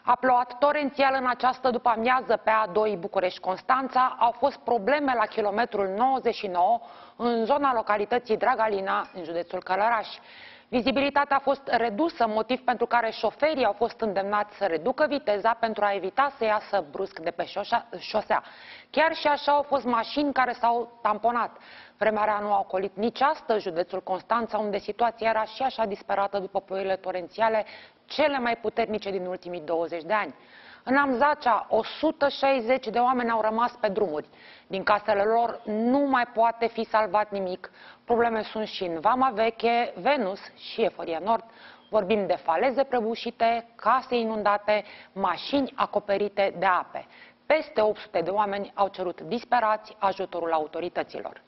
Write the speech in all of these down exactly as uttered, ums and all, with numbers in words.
A plouat torențial în această după-amiază pe A doi București-Constanța. Au fost probleme la kilometrul nouăzeci și nouă în zona localității Dragalina, în județul Călăraș. Vizibilitatea a fost redusă, motiv pentru care șoferii au fost îndemnați să reducă viteza pentru a evita să iasă brusc de pe șosea. Chiar și așa au fost mașini care s-au tamponat. Vremea rea nu a ocolit nici astăzi județul Constanța, unde situația era și așa disperată după ploile torențiale, cele mai puternice din ultimii douăzeci de ani. În Amzacea, o sută șaizeci de oameni au rămas pe drumuri. Din casele lor nu mai poate fi salvat nimic. Probleme sunt și în Vama Veche, Venus și Eforia Nord. Vorbim de faleze prăbușite, case inundate, mașini acoperite de ape. Peste opt sute de oameni au cerut disperați ajutorul autorităților.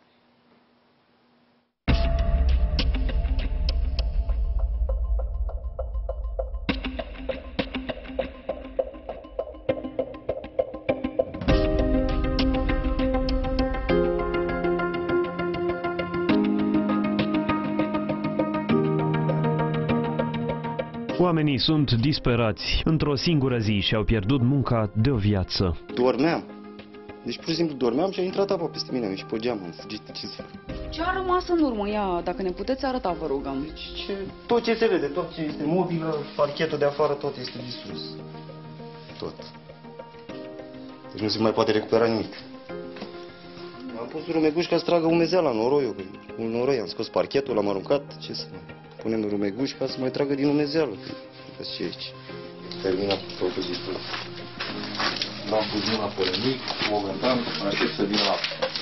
Oamenii sunt disperați. Într-o singură zi și-au pierdut munca de o viață. Dormeam. Deci pur și simplu dormeam și a intrat apa peste mine și pe geam. Am fugit. Ce să fac? Ce a rămas în urmă? Ia, dacă ne puteți arăta, vă rugăm. Deci, ce... Tot ce se vede, tot ce este mobilă, parchetul de afară, tot este distrus. Tot. Deci nu se mai poate recupera nimic. Am pus rumeguș ca să tragă umezeala, noroiul. Un noroi, am scos parchetul, l-am aruncat. Ce să mai... Punem rumeguș ca să mai tragă din umezeală. Că ce aici? Terminat totul distrus. N-am pus mâna pe nimic, momentan aștept să vină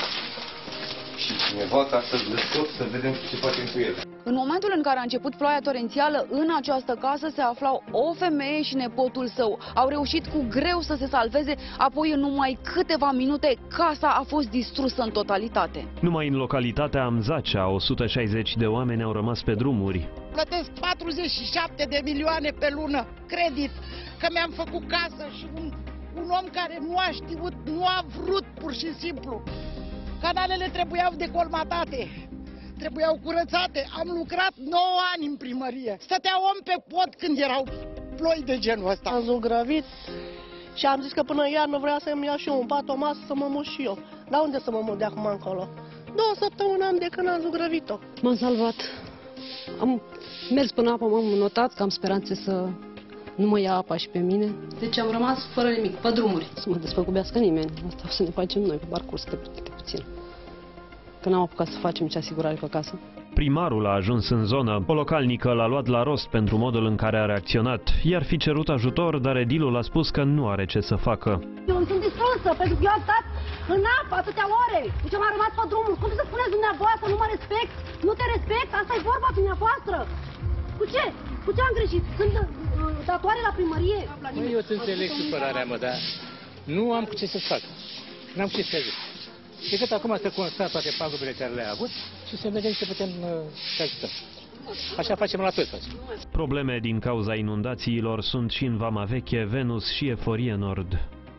și cineva ca să-l descot, să vedem ce facem cu el. În momentul în care a început ploaia torențială, în această casă se aflau o femeie și nepotul său. Au reușit cu greu să se salveze, apoi în numai câteva minute casa a fost distrusă în totalitate. Numai în localitatea Amzacea, o sută șaizeci de oameni au rămas pe drumuri. Plătesc patruzeci și șapte de milioane pe lună credit, că mi-am făcut casă și un, un om care nu a știut, nu a vrut pur și simplu. Canalele trebuiau decolmatate, trebuiau curățate. Am lucrat nouă ani în primărie. Stătea om pe pod când erau ploi de genul ăsta. Am zugrăvit și am zis că până iarnă vrea să-mi iau și eu un pat, o masă, să mă mut și eu. La unde să mă mut de acum încolo? Două săptămâni am de când am zugrăvit-o. M-am salvat. Am mers până apă, m-am notat că am speranțe să nu mă ia apa și pe mine. Deci am rămas fără nimic, pe drumuri. Să mă despăgubească nimeni. Asta o să ne facem noi pe parcurs, de puțin. Că n-am apucat să facem nici asigurare pe casă. Primarul a ajuns în zonă. O localnică l-a luat la rost pentru modul în care a reacționat. I-ar fi cerut ajutor, dar edilul a spus că nu are ce să facă. Eu sunt distrusă, pentru că eu am stat în apă atâtea ore. Deci am rămas pe drumul. Cum să spuneți dumneavoastră, nu mă respect? Nu te respect? Asta e vorba dumneavoastră. Cu ce? Cu ce am greșit? Sunt uh, datoare la primărie? Măi, eu îți înțeleg supărarea mea, dar nu am cu ce să fac. N-am cu ce să zic. Decât acum să constat toate pagubele care le-a avut și să vedem ce putem uh, să ajutăm. Așa facem la toți. Facem. Probleme din cauza inundațiilor sunt și în Vama Veche, Venus și Eforie Nord.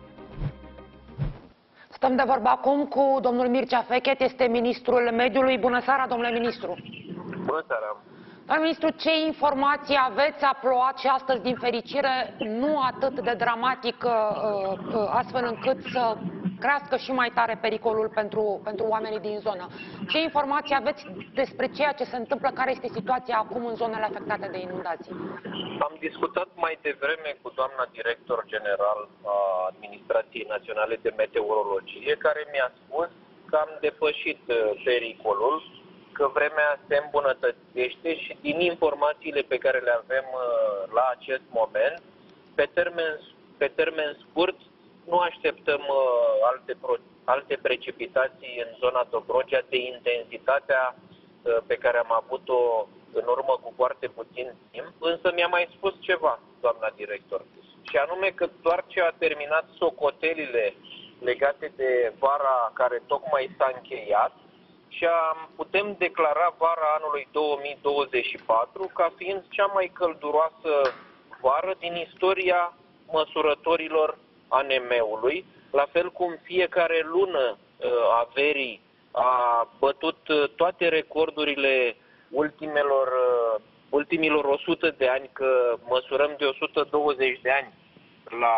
Stăm de vorbă acum cu domnul Mircea Fechet, este ministrul mediului. Bună seara, domnule ministru! Bună seara! Domnule ministru, ce informații aveți? A plouat și astăzi, din fericire, nu atât de dramatic, astfel încât să crească și mai tare pericolul pentru, pentru oamenii din zonă. Ce informații aveți despre ceea ce se întâmplă, care este situația acum în zonele afectate de inundații? Am discutat mai devreme cu doamna director general a Administrației Naționale de Meteorologie, care mi-a spus că am depășit pericolul, că vremea se îmbunătățește și din informațiile pe care le avem la acest moment, pe termen, pe termen scurt, nu așteptăm uh, alte, pro, alte precipitații în zona Dobrogea de intensitatea uh, pe care am avut-o în urmă cu foarte puțin timp. Însă mi-a mai spus ceva, doamna director, și anume că doar ce a terminat socotelile legate de vara care tocmai s-a încheiat și am, putem declara vara anului două mii douăzeci și patru ca fiind cea mai călduroasă vară din istoria măsurătorilor A N M-ului, la fel cum fiecare lună uh, a verii a bătut uh, toate recordurile ultimelor, uh, ultimilor o sută de ani, că măsurăm de o sută douăzeci de ani la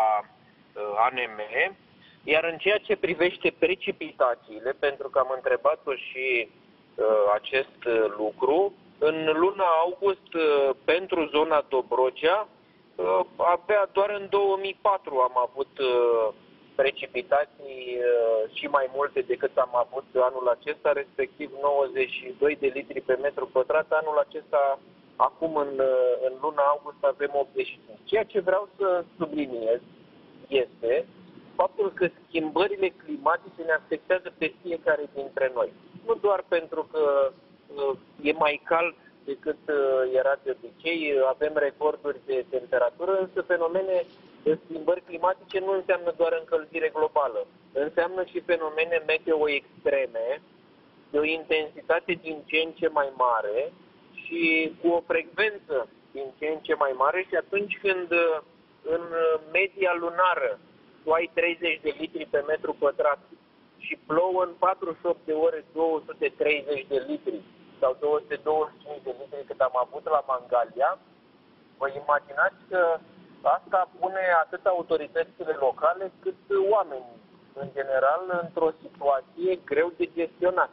A N M. Iar în ceea ce privește precipitațiile, pentru că am întrebat-o și uh, acest lucru, în luna august, uh, pentru zona Dobrogea, uh, abia doar în două mii patru am avut uh, precipitații uh, și mai multe decât am avut anul acesta, respectiv nouăzeci și doi de litri pe metru pătrat. Anul acesta, acum în, uh, în luna august, avem optzeci și cinci. Ceea ce vreau să subliniez este faptul că schimbările climatice ne afectează pe fiecare dintre noi. Nu doar pentru că uh, e mai cald decât uh, era de obicei, avem recorduri de temperatură, însă fenomene de schimbări climatice nu înseamnă doar încălzire globală. Înseamnă și fenomene meteo extreme, de o intensitate din ce în ce mai mare și cu o frecvență din ce în ce mai mare, și atunci când uh, în media lunară tu ai treizeci de litri pe metru pătrat și plouă în patruzeci și opt de ore două sute treizeci de litri sau două sute douăzeci și cinci de litri cât am avut la Mangalia, vă imaginați că asta pune atât autoritățile locale cât oamenii, în general, într-o situație greu de gestionat.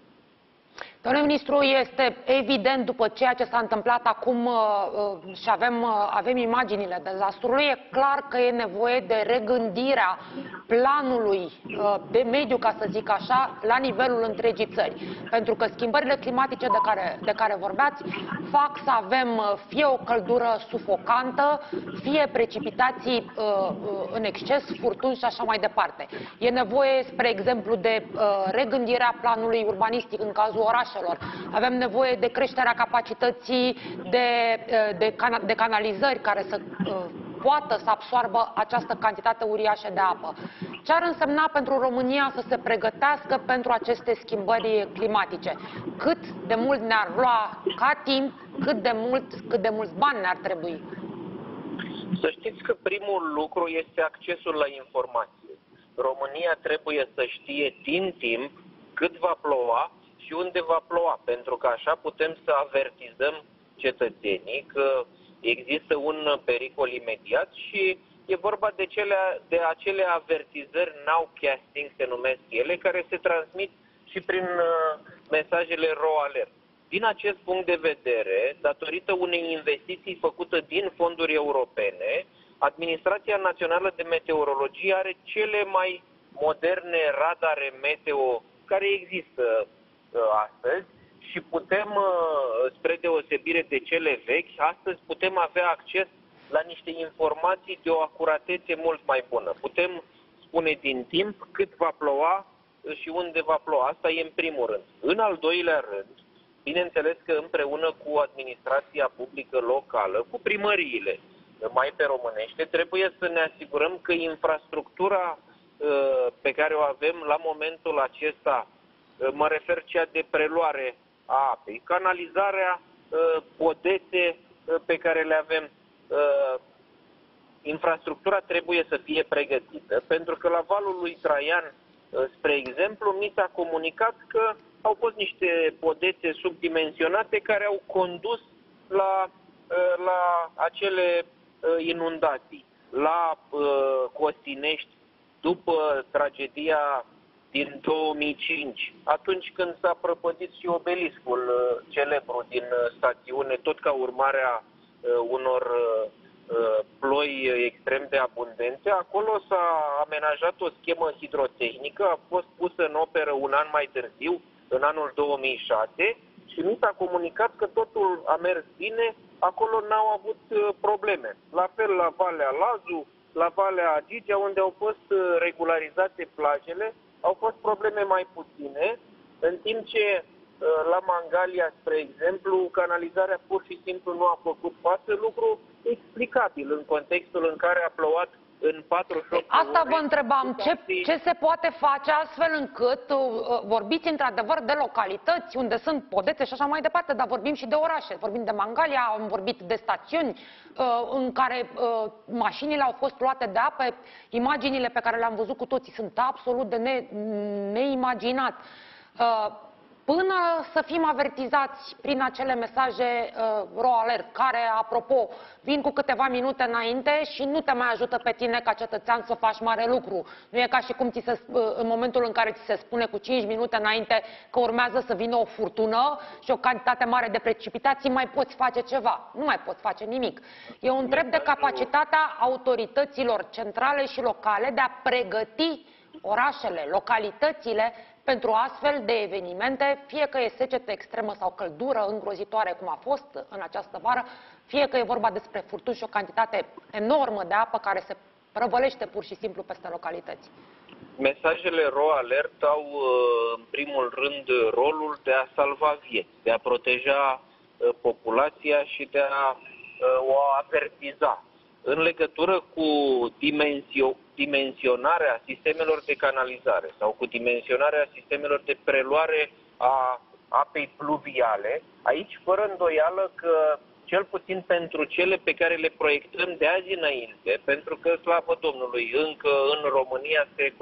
Domnule ministru, este evident după ceea ce s-a întâmplat acum și avem, avem imaginile dezastrului, e clar că e nevoie de regândirea planului de mediu, ca să zic așa, la nivelul întregii țări. Pentru că schimbările climatice de care, de care vorbeați fac să avem fie o căldură sufocantă, fie precipitații în exces, furtuni și așa mai departe. E nevoie, spre exemplu, de regândirea planului urbanistic în cazul orașelor. Avem nevoie de creșterea capacității de, de, cana de canalizări care să uh, poată să absoarbă această cantitate uriașă de apă. Ce ar însemna pentru România să se pregătească pentru aceste schimbări climatice? Cât de mult ne-ar lua ca timp, cât de, mult, cât de mulți bani ne-ar trebui? Să știți că primul lucru este accesul la informație. România trebuie să știe din timp cât va ploua și unde va ploua, pentru că așa putem să avertizăm cetățenii că există un pericol imediat și e vorba de, cele, de acele avertizări nowcasting, se numesc ele, care se transmit și prin uh, mesajele RoAlert. Din acest punct de vedere, datorită unei investiții făcute din fonduri europene, Administrația Națională de Meteorologie are cele mai moderne radare meteo care există astăzi și putem, spre deosebire de cele vechi, astăzi putem avea acces la niște informații de o acuratețe mult mai bună. Putem spune din timp cât va ploua și unde va ploua. Asta e în primul rând. În al doilea rând, bineînțeles că împreună cu administrația publică locală, cu primăriile, mai pe românește, trebuie să ne asigurăm că infrastructura pe care o avem la momentul acesta, mă refer cea de preluare a apei, canalizarea, podețe pe care le avem, infrastructura trebuie să fie pregătită, pentru că la valul lui Traian, spre exemplu, mi s-a comunicat că au fost niște podețe subdimensionate care au condus la, la acele inundații. La Costinești, după tragedia din două mii cinci, atunci când s-a prăpădit și obeliscul celebru din stațiune, tot ca urmare a unor ploi extrem de abundente, acolo s-a amenajat o schemă hidrotehnică, a fost pusă în operă un an mai târziu, în anul două mii șase, și mi s-a comunicat că totul a mers bine, acolo n-au avut probleme. La fel la Valea Lazu, la Valea Agigea, unde au fost regularizate plajele, au fost probleme mai puține, în timp ce la Mangalia, spre exemplu, canalizarea pur și simplu nu a făcut față, lucru explicabil în contextul în care a plouat în patruzeci și opt Asta vă întrebam, ce, ce se poate face astfel încât, uh, vorbiți într-adevăr de localități unde sunt podețe și așa mai departe, dar vorbim și de orașe, vorbim de Mangalia, am vorbit de stațiuni uh, în care uh, mașinile au fost luate de apă, imaginile pe care le-am văzut cu toții sunt absolut de ne, neimaginat. Uh, până să fim avertizați prin acele mesaje uh, ro alert, care, apropo, vin cu câteva minute înainte și nu te mai ajută pe tine ca cetățean să faci mare lucru. Nu e ca și cum ți se, uh, în momentul în care ți se spune cu cinci minute înainte că urmează să vină o furtună și o cantitate mare de precipitații, mai poți face ceva. Nu mai poți face nimic. Eu întreb de capacitatea autorităților centrale și locale de a pregăti orașele, localitățile pentru astfel de evenimente, fie că e secetă extremă sau căldură îngrozitoare, cum a fost în această vară, fie că e vorba despre furtuni și o cantitate enormă de apă care se prăvălește pur și simplu peste localități. Mesajele ro alert au, în primul rând, rolul de a salva vieți, de a proteja populația și de a o avertiza. În legătură cu dimensio dimensionarea sistemelor de canalizare sau cu dimensionarea sistemelor de preluare a apei pluviale, aici, fără îndoială că, cel puțin pentru cele pe care le proiectăm de azi înainte, pentru că, slavă Domnului, încă în România se,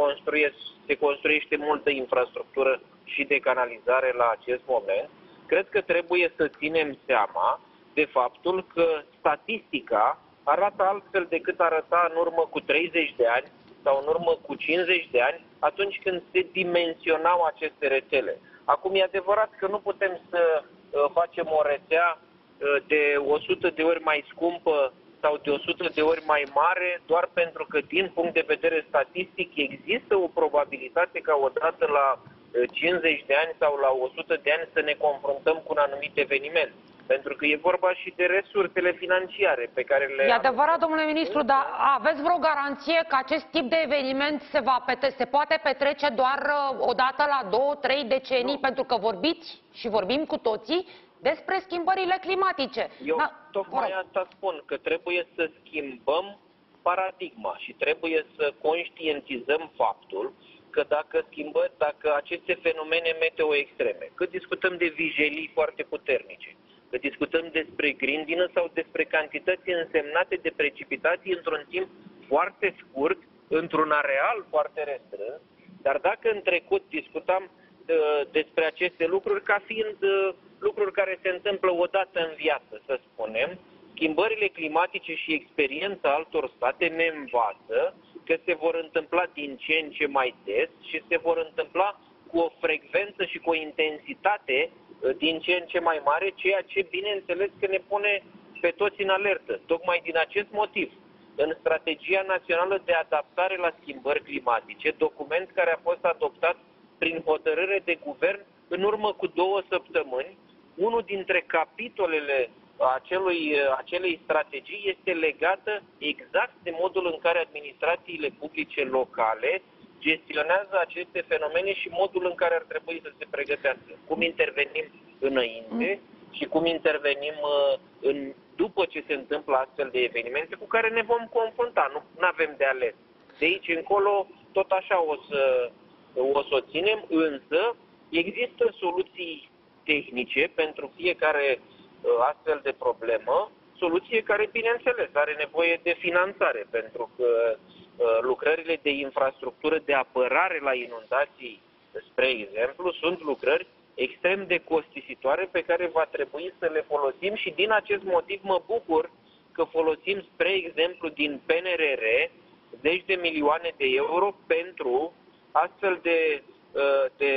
se construiește multă infrastructură și de canalizare la acest moment, cred că trebuie să ținem seama de faptul că statistica arată altfel decât arăta în urmă cu treizeci de ani sau în urmă cu cincizeci de ani, atunci când se dimensionau aceste rețele. Acum e adevărat că nu putem să uh, facem o rețea uh, de o sută de ori mai scumpă sau de o sută de ori mai mare, doar pentru că din punct de vedere statistic există o probabilitate ca odată la uh, cincizeci de ani sau la o sută de ani să ne confruntăm cu un anumit eveniment. Pentru că e vorba și de resursele financiare pe care le... E adevărat, domnule ministru, dar aveți vreo garanție că acest tip de eveniment se, va pete se poate petrece doar uh, odată la două, trei decenii? Nu. Pentru că vorbiți și vorbim cu toții despre schimbările climatice. Eu da, tocmai asta spun, că trebuie să schimbăm paradigma și trebuie să conștientizăm faptul că dacă schimbă, dacă aceste fenomene meteo extreme, că discutăm de vijelii foarte puternice, că discutăm despre grindină sau despre cantități însemnate de precipitații într-un timp foarte scurt, într-un areal foarte restrâns, dar dacă în trecut discutam uh, despre aceste lucruri ca fiind uh, lucruri care se întâmplă odată în viață, să spunem, schimbările climatice și experiența altor state ne învață că se vor întâmpla din ce în ce mai des și se vor întâmpla cu o frecvență și cu o intensitate din ce în ce mai mare, ceea ce bineînțeles că ne pune pe toți în alertă. Tocmai din acest motiv, în Strategia Națională de Adaptare la Schimbări Climatice, document care a fost adoptat prin hotărâre de guvern în urmă cu două săptămâni, unul dintre capitolele acelui, acelei strategii este legată exact de modul în care administrațiile publice locale gestionează aceste fenomene și modul în care ar trebui să se pregătească. Cum intervenim înainte și cum intervenim în, după ce se întâmplă astfel de evenimente cu care ne vom confrunta. Nu avem de ales. De aici încolo tot așa o să o, să o ținem, însă există soluții tehnice pentru fiecare astfel de problemă, soluție care, bineînțeles, are nevoie de finanțare, pentru că lucrările de infrastructură de apărare la inundații, spre exemplu, sunt lucrări extrem de costisitoare pe care va trebui să le folosim și din acest motiv mă bucur că folosim, spre exemplu, din P N R R zeci de milioane de euro pentru astfel de, de,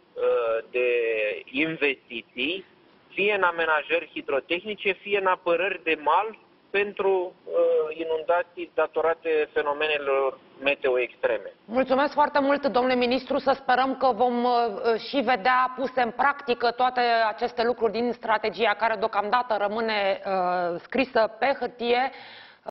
de investiții, fie în amenajări hidrotehnice, fie în apărări de mal pentru uh, inundații datorate fenomenelor meteo extreme. Mulțumesc foarte mult, domnule ministru, să sperăm că vom uh, și vedea puse în practică toate aceste lucruri din strategia care deocamdată rămâne uh, scrisă pe hârtie.